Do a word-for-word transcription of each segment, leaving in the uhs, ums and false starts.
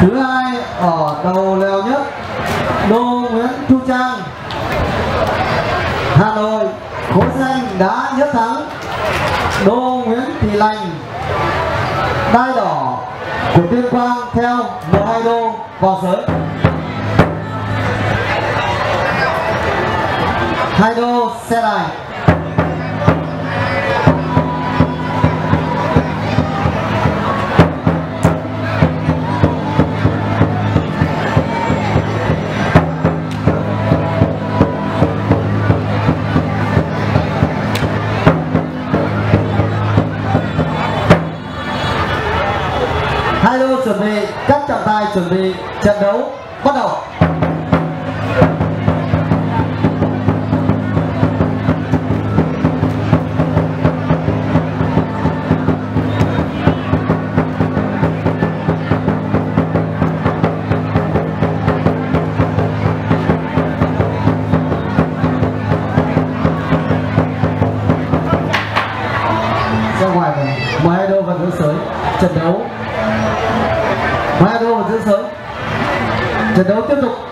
Thứ hai ở đầu lèo nhất, Đô Nguyễn Thu Trang, Hà Nội. Khối xanh đã nhất thắng Đô Nguyễn Thị Lành. Đai đỏ của Tuyên Quang theo mười hai đô vào giới. Hai đô xe đài. Hai đô chuẩn bị, các trọng tài chuẩn bị, trận đấu bắt đầu. Ra ngoài này, mười hai đô vào giữ sới, trận đấu. mười hai đô vào giữ sới, trận đấu tiếp tục.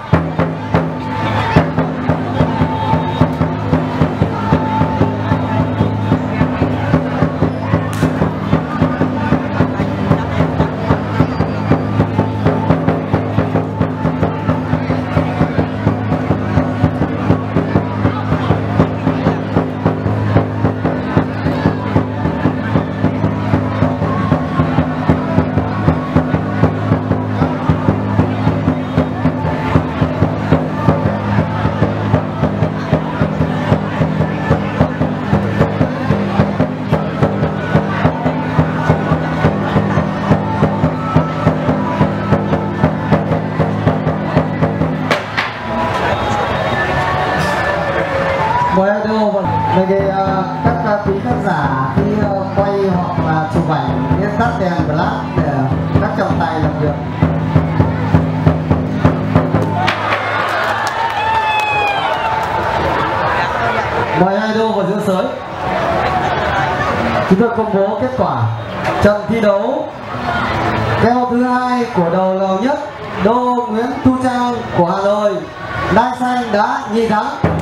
mười hai đô và về cái, uh, các uh, quý khán giả khi uh, quay hoặc là chụp ảnh nên tắt đèn flash để các trọng tài làm việc. mười hai đô vào giữ sới. Chúng tôi công bố kết quả trận thi đấu keo thứ hai của đầu lèo nhất, Đô Nguyễn Thu Trang của Hà Nội. Đai xanh đã nhì thắng.